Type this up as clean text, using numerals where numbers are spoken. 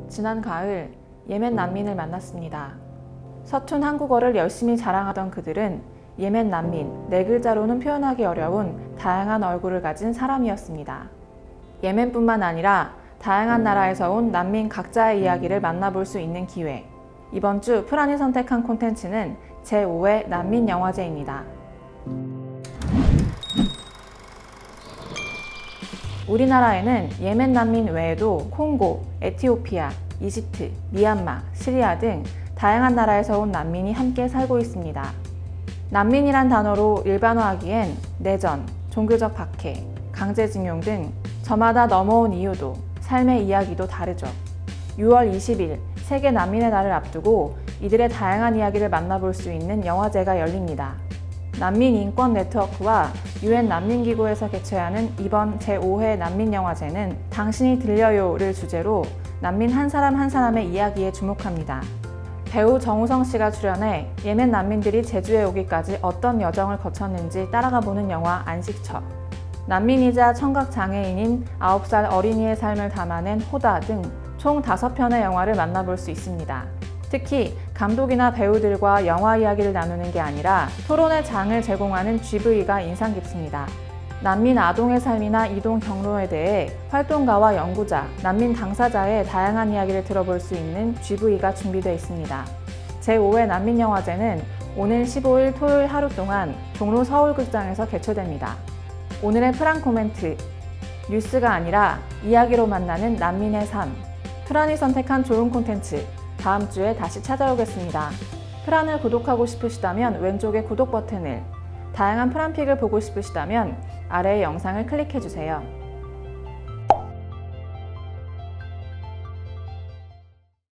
지난 가을 예멘 난민을 만났습니다. 서툰 한국어를 열심히 자랑하던 그들은 예멘 난민, 네 글자로는 표현하기 어려운 다양한 얼굴을 가진 사람이었습니다. 예멘뿐만 아니라 다양한 나라에서 온 난민 각자의 이야기를 만나볼 수 있는 기회. 이번 주 프란이 선택한 콘텐츠는 제5회 난민 영화제입니다. 우리나라에는 예멘 난민 외에도 콩고, 에티오피아, 이집트, 미얀마, 시리아 등 다양한 나라에서 온 난민이 함께 살고 있습니다. 난민이란 단어로 일반화하기엔 내전, 종교적 박해, 강제징용 등 저마다 넘어온 이유도 삶의 이야기도 다르죠. 6월 20일 세계 난민의 날을 앞두고 이들의 다양한 이야기를 만나볼 수 있는 영화제가 열립니다. 난민 인권 네트워크와 UN 난민기구에서 개최하는 이번 제5회 난민영화제는 당신이 들려요를 주제로 난민 한 사람 한 사람의 이야기에 주목합니다. 배우 정우성 씨가 출연해 예멘 난민들이 제주에 오기까지 어떤 여정을 거쳤는지 따라가보는 영화 안식처, 난민이자 청각장애인인 9살 어린이의 삶을 담아낸 호다 등 총 5편의 영화를 만나볼 수 있습니다. 특히 감독이나 배우들과 영화 이야기를 나누는 게 아니라 토론의 장을 제공하는 GV가 인상 깊습니다. 난민 아동의 삶이나 이동 경로에 대해 활동가와 연구자, 난민 당사자의 다양한 이야기를 들어볼 수 있는 GV가 준비되어 있습니다. 제5회 난민영화제는 오는 15일 토요일 하루 동안 종로 서울극장에서 개최됩니다. 오늘의 프란 코멘트, 뉴스가 아니라 이야기로 만나는 난민의 삶. 프란이 선택한 좋은 콘텐츠, 다음 주에 다시 찾아오겠습니다. 프란을 구독하고 싶으시다면 왼쪽의 구독 버튼을, 다양한 프란픽을 보고 싶으시다면 아래의 영상을 클릭해주세요.